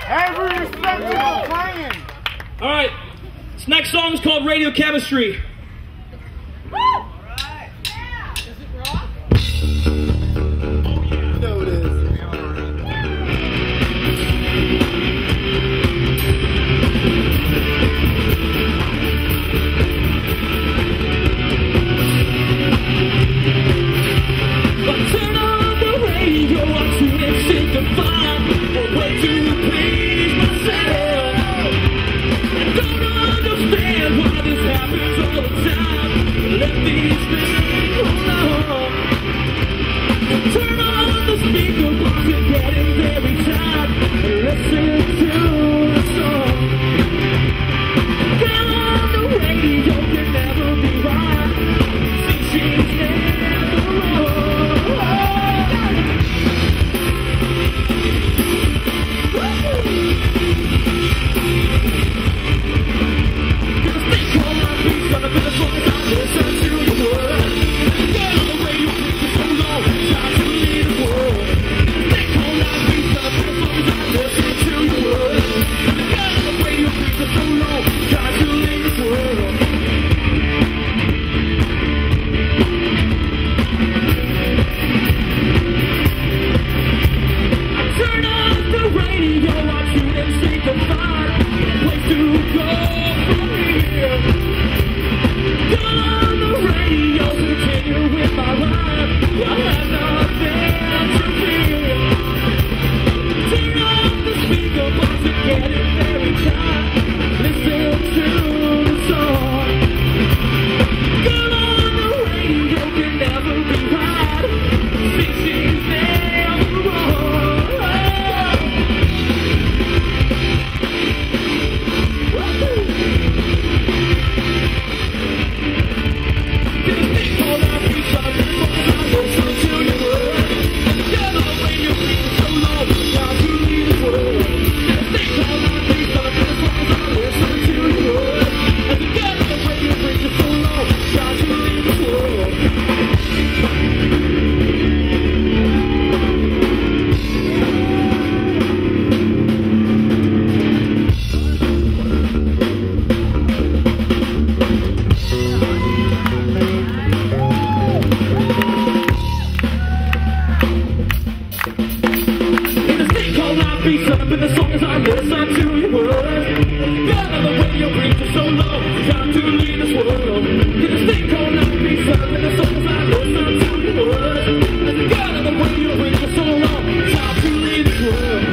Every respect to the playing. All right, this next song is called Radio Chemistry. Woo! All right. Yeah. Does it rock? You know it is. Turn on the radio, I'm tune and sick to find a way to please myself. I don't understand why this happens all the time. Let these things roll on. Turn on the speaker box and get it every time. Listen to the song. Girl on the radio can never be right. See, she's never wrong. Up in the songs I listen to your words. God on the radio brings you so low. Time to leave this world. Get a thing called life beats up in the songs I listen to your words. God on the radio brings you so low. Time to leave this world.